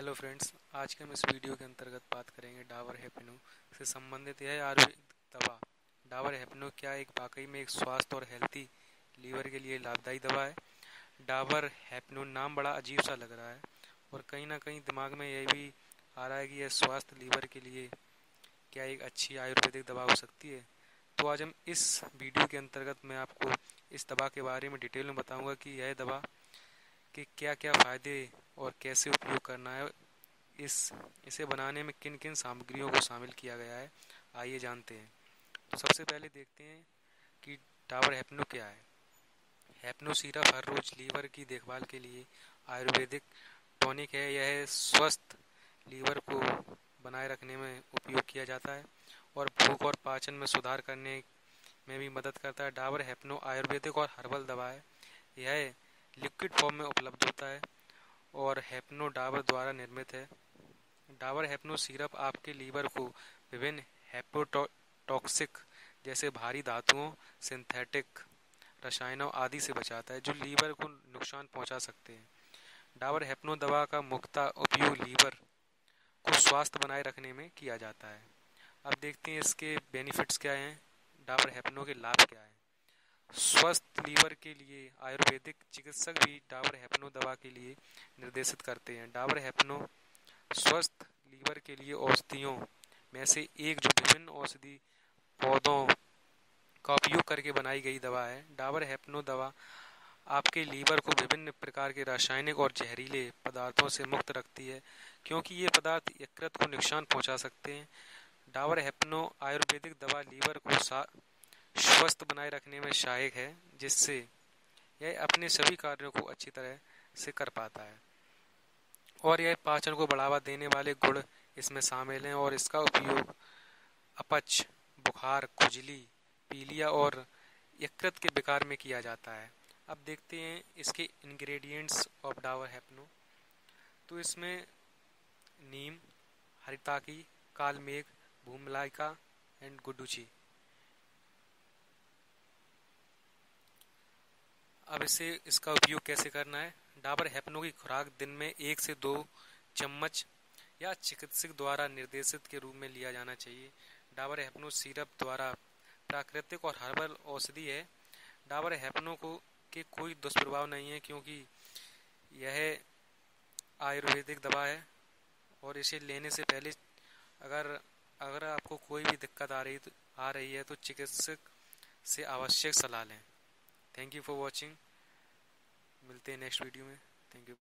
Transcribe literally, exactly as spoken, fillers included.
Hello friends, आज के हम इस वीडियो के अंतर्गत बात करेंगे डाबर हैप्नो से संबंधित यह आयुर्वेदिक दवा। डाबर हैप्नो क्या एक वाकई में एक स्वास्थ्य और हेल्थी लीवर के लिए लाभदायी दवा है। डाबर हैप्नो नाम बड़ा अजीब सा लग रहा है और कहीं ना कहीं दिमाग में यह भी आ रहा है कि यह स्वास्थ्य लीवर के लिए क्या एक अच्छी आयुर्वेदिक दवा हो सकती है। तो आज हम इस वीडियो के अंतर्गत मैं आपको इस दवा के बारे में डिटेल में बताऊंगा कि यह दवा के क्या क्या फ़ायदे और कैसे उपयोग करना है। इस इसे बनाने में किन किन सामग्रियों को शामिल किया गया है, आइए जानते हैं। तो सबसे पहले देखते हैं कि डाबर हैप्नो क्या है। हैप्नो सिरप हर रोज लीवर की देखभाल के लिए आयुर्वेदिक टॉनिक है। यह स्वस्थ लीवर को बनाए रखने में उपयोग किया जाता है और भूख और पाचन में सुधार करने में भी मदद करता है। डाबर हैप्नो आयुर्वेदिक और हर्बल दवा है। यह लिक्विड फॉर्म में उपलब्ध होता है और हैप्नो डाबर द्वारा निर्मित है। डाबर हैप्नो सिरप आपके लीवर को विभिन्न हेपेटोटॉक्सिक जैसे भारी धातुओं, सिंथेटिक रसायनों आदि से बचाता है जो लीवर को नुकसान पहुंचा सकते हैं। डाबर हैप्नो दवा का मुख्यतः उपयोग लीवर को स्वस्थ बनाए रखने में किया जाता है। अब देखते हैं इसके बेनिफिट्स क्या हैं, डाबर हैप्नो के लाभ क्या हैं। स्वस्थ लीवर के लिए आयुर्वेदिक चिकित्सक भी डाबर हैप्नो दवा के लिए निर्देशित करते हैं। डाबर हैप्नो स्वस्थ लीवर के लिए औषधियों में से एक जो विभिन्न औषधि पौधों का उपयोग करके बनाई गई दवा है। डाबर हैप्नो दवा आपके लीवर को विभिन्न प्रकार के रासायनिक और जहरीले पदार्थों से मुक्त रखती है क्योंकि ये पदार्थ यकृत को नुकसान पहुंचा सकते हैं। डाबर हैप्नो आयुर्वेदिक दवा लीवर को स्वस्थ बनाए रखने में सहायक है जिससे यह अपने सभी कार्यों को अच्छी तरह से कर पाता है और यह पाचन को बढ़ावा देने वाले गुण इसमें शामिल हैं और इसका उपयोग अपच, बुखार, खुजली, पीलिया और यकृत के विकार में किया जाता है। अब देखते हैं इसके इंग्रेडिएंट्स ऑफ डाबर हैप्नो। तो इसमें नीम, हरिताकी, कालमेघ, भूमलाइका एंड गुडुचि। अब इसे इसका उपयोग कैसे करना है। डाबर हैप्नो की खुराक दिन में एक से दो चम्मच या चिकित्सक द्वारा निर्देशित के रूप में लिया जाना चाहिए। डाबर हैप्नो सिरप द्वारा प्राकृतिक और हर्बल औषधि है। डाबर हैप्नो को के कोई दुष्प्रभाव नहीं है क्योंकि यह आयुर्वेदिक दवा है और इसे लेने से पहले अगर अगर आपको कोई भी दिक्कत आ रही आ रही है तो चिकित्सक से आवश्यक सलाह लें। Thank you for watching. मिलते हैं नेक्स्ट वीडियो में। Thank you.